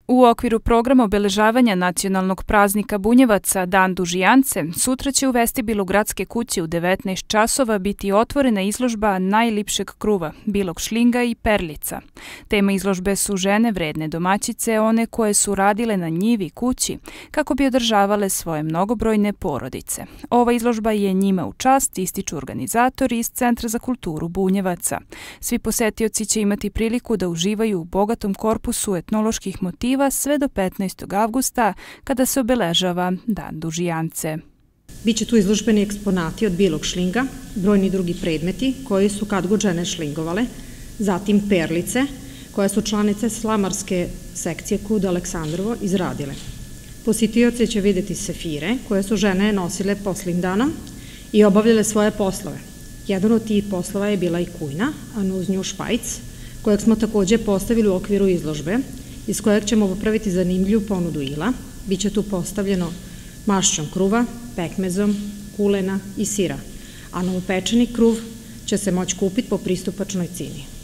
U okviru programa obeležavanja nacionalnog praznika Bunjevaca Dan Dužijance, sutra će u vestibilu Gradske kuće u 19 časova biti otvorena izložba najlipšeg kruva, bilog šlinga i perlica. Tema izložbe su žene vredne domaćice, one koje su radile na njivi kući kako bi održavale svoje mnogobrojne porodice. Ova izložba je njima u čast, ističu organizatori iz Centra za kulturu Bunjevaca. Svi posetioci će imati priliku da uživaju u bogatom korpusu etnoloških motiva sve do 15. avgusta, kada se obeležava Dan Dužijance. Biće tu izložbeni eksponati od bilog šlinga, brojni drugi predmeti koji su kad god žene šlingovale, zatim perlice, koje su članice slamarske sekcije KUD Aleksandrovo izradile. Posjetioci će vidjeti sefire, koje su žene nosile poslim danom i obavljale svoje poslove. Jedan od tih poslova je bila i kujna, a uz nju špajc, kojeg smo također postavili u okviru izložbe, iz kojeg ćemo popraviti zanimljivu ponudu ila. Biće tu postavljeno mašćom kruva, pekmezom, kulena i sira, a novopečeni kruv će se moći kupiti po pristupačnoj cini.